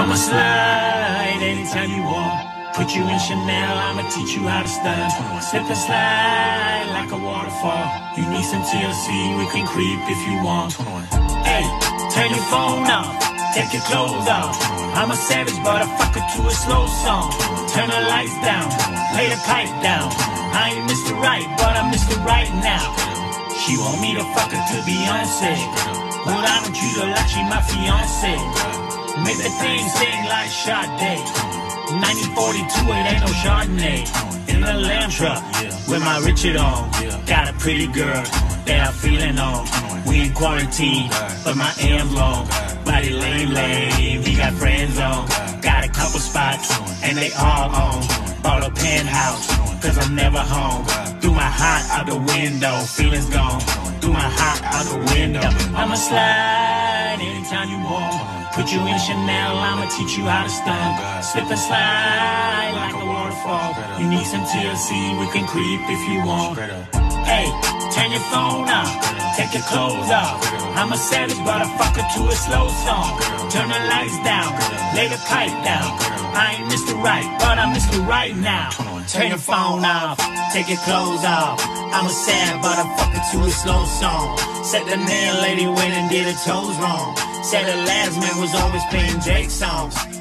I'ma slide anytime you want. Put you in Chanel, I'ma teach you how to style. Slip and slide like a waterfall. You need some TLC, we can creep if you want. Hey, turn your phone off, take your clothes off. I'm a savage, but I fuck her to a slow song. Turn the lights down, lay the pipe down. I ain't Mr. Right, but I'm Mr. Right now. She want me to fuck her to Beyonce, but I don't treat her like she my fiance. Make that thing sing like Sade. 1942, it ain't no Chardonnay. In the lamb truck, with my Richard on. Got a pretty girl that I'm feeling on. We in quarantine, but my Am's long. Body lame, we got friends on. Got a couple spots, and they all on. Bought a penthouse, cause I'm never home. Threw my heart out the window, feelings gone. Threw my heart out the window. I'ma slide anytime you want. Put you in Chanel, I'ma teach you how to style. Slip and slide like a waterfall. You need some TLC, we can creep if you want. Hey, turn your phone off, take your clothes off. I'm a savage, but I fuck her to a slow song. Turn the lights down, lay the pipe down. I ain't Mr. Right, but I'm Mr. Right now. Turn your phone off, take your clothes off. I'm a sad, but I fuck her to a slow song. Said the nail lady went and did her toes wrong. Said the last man was always playing Drake songs.